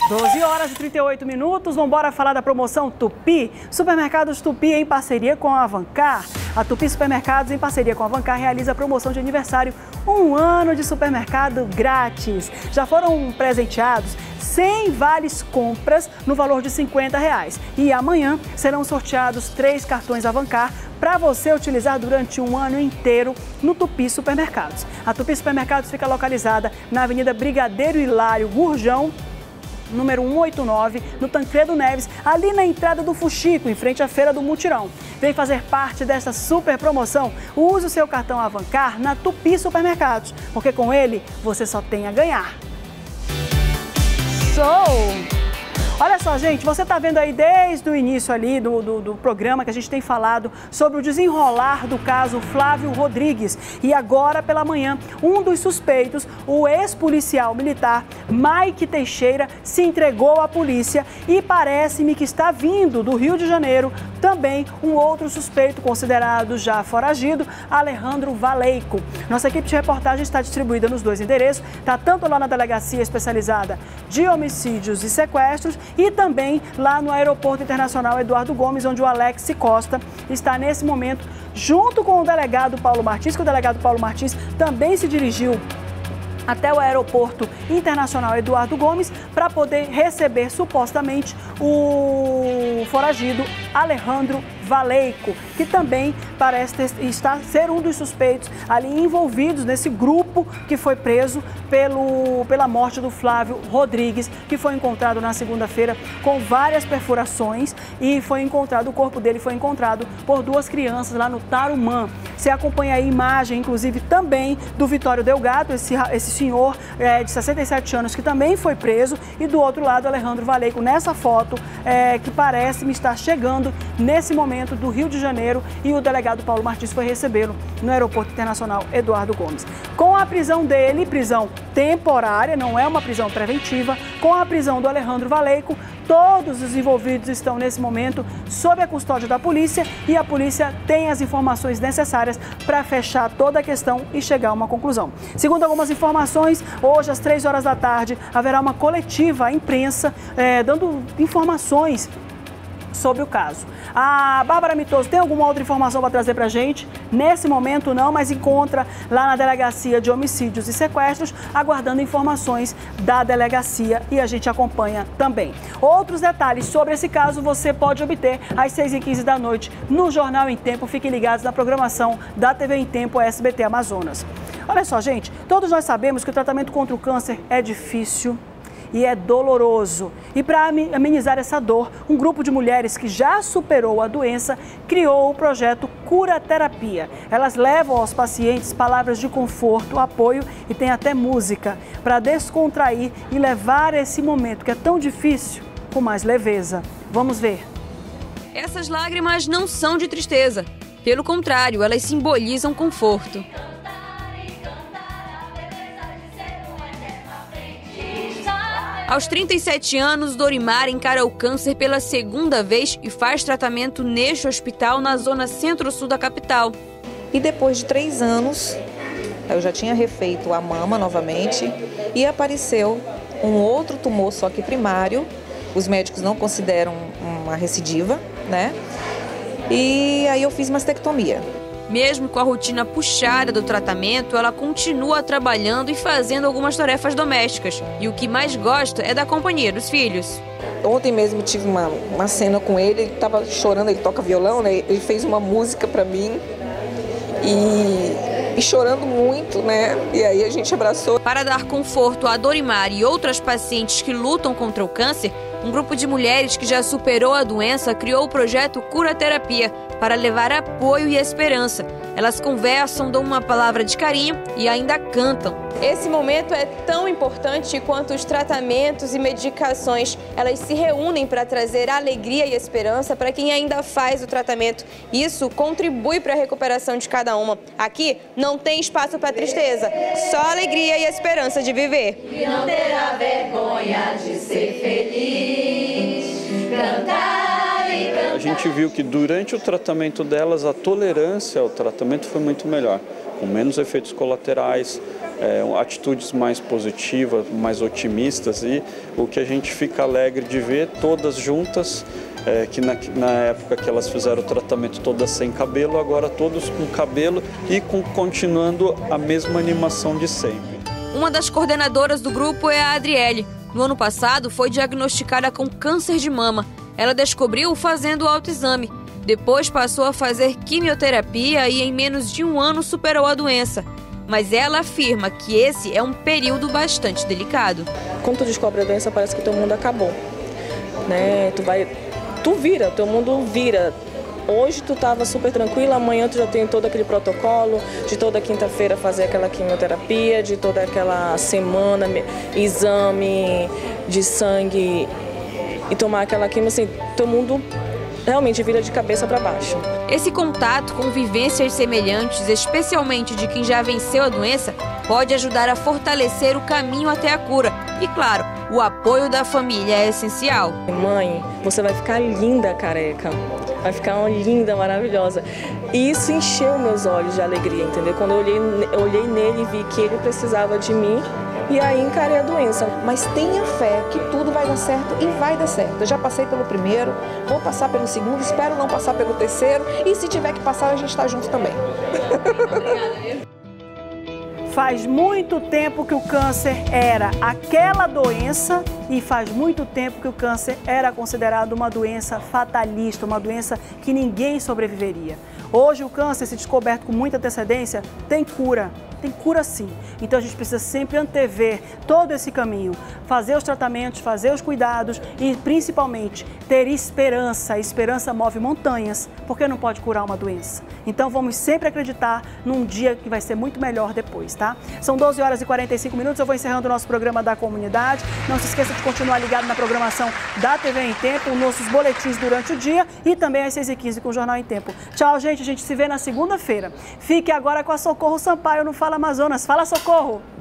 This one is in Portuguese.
12 horas e 38 minutos, vamos embora falar da promoção Tupi. Supermercados Tupi em parceria com a Avancar. A Tupi Supermercados, em parceria com a Avancar, realiza a promoção de aniversário, 1 ano de supermercado grátis. Já foram presenteados 100 vales compras no valor de R$50. E amanhã serão sorteados 3 cartões Avancar para você utilizar durante 1 ano inteiro no Tupi Supermercados. A Tupi Supermercados fica localizada na Avenida Brigadeiro Hilário Gurjão, número 189, no Tancredo Neves, ali na entrada do Fuxico, em frente à Feira do Mutirão. Vem fazer parte dessa super promoção. Use o seu cartão Avancar na Tupi Supermercados, porque com ele você só tem a ganhar. Show! Olha só, gente, você está vendo aí desde o início ali do programa que a gente tem falado sobre o desenrolar do caso Flávio Rodrigues. E agora pela manhã, um dos suspeitos, o ex-policial militar Mike Teixeira, se entregou à polícia e parece-me que está vindo do Rio de Janeiro também um outro suspeito considerado já foragido, Alejandro Valeico. Nossa equipe de reportagem está distribuída nos 2 endereços, está tanto lá na Delegacia Especializada de Homicídios e Sequestros e também lá no Aeroporto Internacional Eduardo Gomes, onde o Alex Costa está nesse momento junto com o delegado Paulo Martins, que o delegado Paulo Martins também se dirigiu até o Aeroporto Internacional Eduardo Gomes para poder receber supostamente o foragido Alejandro Valeico, que também parece ser um dos suspeitos ali envolvidos nesse grupo que foi preso pela morte do Flávio Rodrigues, que foi encontrado na segunda-feira com várias perfurações e o corpo dele foi encontrado por 2 crianças lá no Tarumã. Você acompanha aí a imagem, inclusive, também do Vitório Delgado, esse senhor de 67 anos que também foi preso, e do outro lado, Alejandro Valeico, nessa foto que parece-me estar chegando nesse momento do Rio de Janeiro, e o delegado Paulo Martins foi recebê-lo no Aeroporto Internacional Eduardo Gomes. Com a prisão dele, prisão temporária, não é uma prisão preventiva, com a prisão do Alejandro Valeico, todos os envolvidos estão nesse momento sob a custódia da polícia e a polícia tem as informações necessárias para fechar toda a questão e chegar a uma conclusão. Segundo algumas informações, hoje às 3 horas da tarde haverá uma coletiva à imprensa dando informações sobre o caso. A Bárbara Mitoso tem alguma outra informação para trazer para a gente? Nesse momento não, mas encontra lá na Delegacia de Homicídios e Sequestros, aguardando informações da delegacia, e a gente acompanha também. Outros detalhes sobre esse caso você pode obter às 6h15 da noite no Jornal em Tempo. Fiquem ligados na programação da TV em Tempo SBT Amazonas. Olha só, gente, todos nós sabemos que o tratamento contra o câncer é difícil e é doloroso. E para amenizar essa dor, um grupo de mulheres que já superou a doença criou o projeto Cura Terapia. Elas levam aos pacientes palavras de conforto, apoio e tem até música para descontrair e levar esse momento que é tão difícil com mais leveza. Vamos ver. Essas lágrimas não são de tristeza. Pelo contrário, elas simbolizam conforto. Aos 37 anos, Dorimar encara o câncer pela 2ª vez e faz tratamento neste hospital na zona centro-sul da capital. E depois de 3 anos, eu já tinha refeito a mama novamente e apareceu um outro tumor, só que primário. Os médicos não consideram uma recidiva, né? E aí eu fiz mastectomia. Mesmo com a rotina puxada do tratamento, ela continua trabalhando e fazendo algumas tarefas domésticas. E o que mais gosta é da companhia dos filhos. Ontem mesmo tive uma cena com ele estava chorando, ele toca violão, né? Ele fez uma música para mim e chorando muito, né? E aí a gente abraçou. Para dar conforto a Dorimar e outras pacientes que lutam contra o câncer, um grupo de mulheres que já superou a doença criou o projeto Cura Terapia para levar apoio e esperança. Elas conversam, dão uma palavra de carinho e ainda cantam. Esse momento é tão importante quanto os tratamentos e medicações. Elas se reúnem para trazer alegria e esperança para quem ainda faz o tratamento. Isso contribui para a recuperação de cada uma. Aqui não tem espaço para tristeza, só alegria e esperança de viver. E não terá vergonha de ser feliz, cantar e cantar. a gente viu que durante o tratamento delas, a tolerância ao tratamento foi muito melhor, com menos efeitos colaterais, atitudes mais positivas, mais otimistas, e o que a gente fica alegre de ver todas juntas, que na época que elas fizeram o tratamento todas sem cabelo, agora todos com cabelo e continuando a mesma animação de sempre. Uma das coordenadoras do grupo é a Adriele. No ano passado, foi diagnosticada com câncer de mama. Ela descobriu fazendo o autoexame. Depois passou a fazer quimioterapia e em menos de um ano superou a doença. Mas ela afirma que esse é um período bastante delicado. Quando tu descobre a doença, parece que teu mundo acabou, né? Teu mundo vira. Hoje tu estava super tranquila, amanhã tu já tem todo aquele protocolo de toda quinta-feira fazer aquela quimioterapia, de toda aquela semana, exame de sangue e tomar aquela quimio, assim, teu mundo realmente vira de cabeça para baixo. Esse contato com vivências semelhantes, especialmente de quem já venceu a doença, pode ajudar a fortalecer o caminho até a cura. E claro, o apoio da família é essencial. Mãe, você vai ficar linda careca. Vai ficar uma linda, maravilhosa. E isso encheu meus olhos de alegria, entendeu? Quando eu olhei nele e vi que ele precisava de mim, e aí encarei a doença. Mas tenha fé que tudo vai dar certo e vai dar certo. Eu já passei pelo primeiro, vou passar pelo segundo, espero não passar pelo terceiro, e se tiver que passar, a gente está junto também. Faz muito tempo que o câncer era aquela doença e faz muito tempo que o câncer era considerado uma doença fatalista, uma doença que ninguém sobreviveria. Hoje o câncer, se descoberto com muita antecedência, tem cura sim. Então a gente precisa sempre antever todo esse caminho, fazer os tratamentos, fazer os cuidados e principalmente ter esperança. A esperança move montanhas, porque não pode curar uma doença. Então vamos sempre acreditar num dia que vai ser muito melhor depois, tá? São 12 horas e 45 minutos, eu vou encerrando o nosso programa da comunidade. Não se esqueça de continuar ligado na programação da TV em Tempo, os nossos boletins durante o dia e também às 6h15 com o Jornal em Tempo. Tchau, gente, a gente se vê na segunda-feira. Fique agora com a Socorro Sampaio no Fala Amazonas. Fala, Socorro!